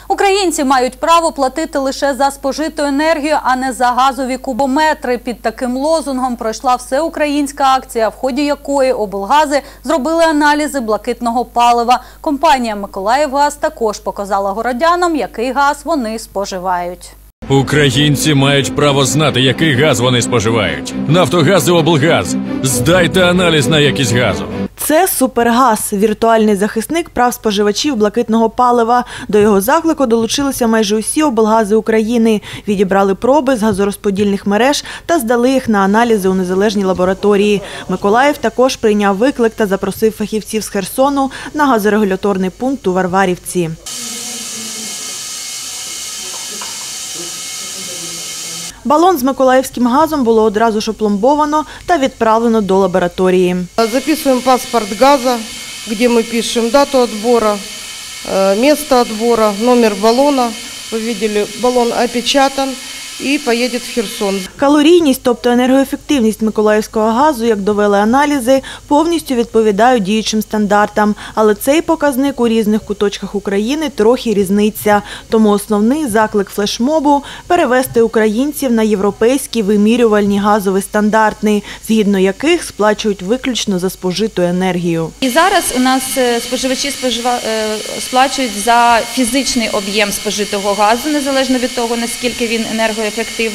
Українці мають право платити лише за спожиту енергію, а не за газові кубометри. Під таким лозунгом пройшла всеукраїнська акція, в ході якої облгази зробили аналізи блакитного палива. Компанія «Миколаївгаз» також показала городянам, який газ вони споживають. Українці мають право знати, який газ вони споживають. «Нафтогаз» і «Облгаз». Здайте аналіз на якість газу. Це «Супергаз» – віртуальний захисник прав споживачів блакитного палива. До його заклику долучилися майже усі облгази України. Відібрали проби з газорозподільних мереж та здали їх на аналізи у незалежній лабораторії. Миколаїв також прийняв виклик та запросив фахівців з Херсону на газорегуляторний пункт у Варварівці. Балон з миколаївським газом було одразу ж опломбовано та відправлено до лабораторії. Записуємо паспорт газу, де ми пишемо дату відбору, місце відбору, номер балона. Ви бачили, балон опечатан і поїде в Херсон. Калорійність, тобто енергоефективність миколаївського газу, як довели аналізи, повністю відповідають діючим стандартам. Але цей показник у різних куточках України трохи різниця. Тому основний заклик флешмобу – перевести українців на європейські вимірювальні газові стандарти, згідно яких сплачують виключно за спожиту енергію. І зараз у нас споживачі сплачують за фізичний об'єм спожитого газу, незалежно від того, наскільки він енергоефективний.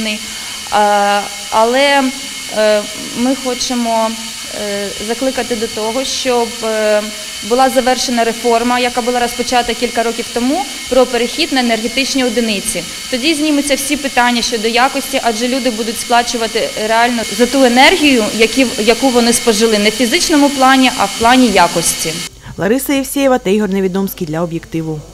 Але ми хочемо закликати до того, щоб була завершена реформа, яка була розпочата кілька років тому, про перехід на енергетичні одиниці. Тоді знімуться всі питання щодо якості, адже люди будуть сплачувати реально за ту енергію, яку вони спожили не в фізичному плані, а в плані якості. Лариса Євсєєва та Ігор Невідомський для «Об'єктиву».